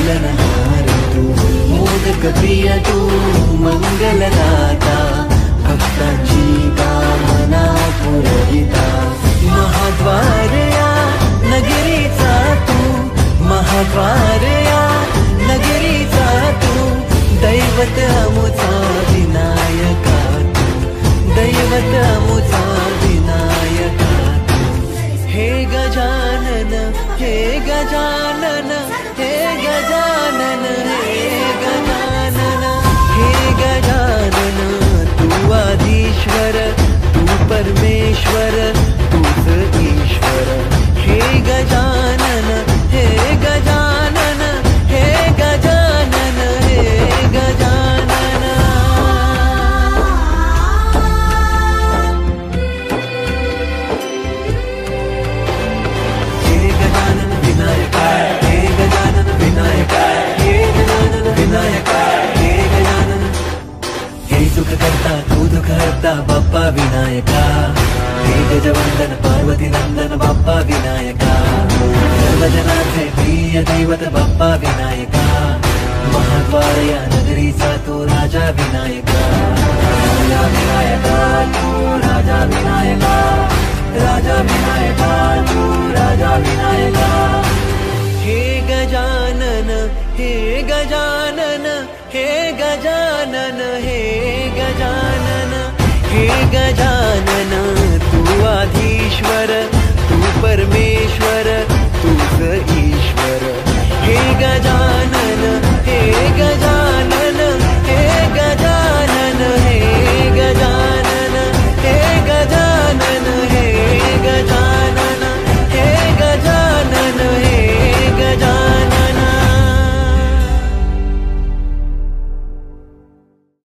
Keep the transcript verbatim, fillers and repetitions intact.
पालनहार तू, मोदक प्रिय तू, मंगलदाता, भक्तांची कामना पुरविता। महाद्वार या नगरीचा तू, महाद्वार या नगरीचा तू, दैवत अमुचा विनायका तू, दैवत अमुचा विनायका तू। हे गजानन, हे गजानन, हे गजानन, हे गजानन, हे गजानन, तू आदिश्वर, तू परमेश्वर, तूच ईश्वर। हे गजानन, हे गजानन, हे गजानन, हे गजानन। हे गजानन विनायका, हे गजानन विनायका, हे गजानन विनायका, हे गजानन। हे सुख करता तू दुख हरता बाप्पा विनायका, हे गजवंदन पार्वती नंदन बाप्पा विनायका, सर्वजनांचे प्रिय दैवत बाप्पा विनायका। महाद्वार या नगरीचा तू राजा विनायका, राजा विनायका तू राजा विनायका, राजा विनायका तू राजा विनायका। हे गजानन, हे गजानन, हे गजानन, हे गजानन, हे गजानन।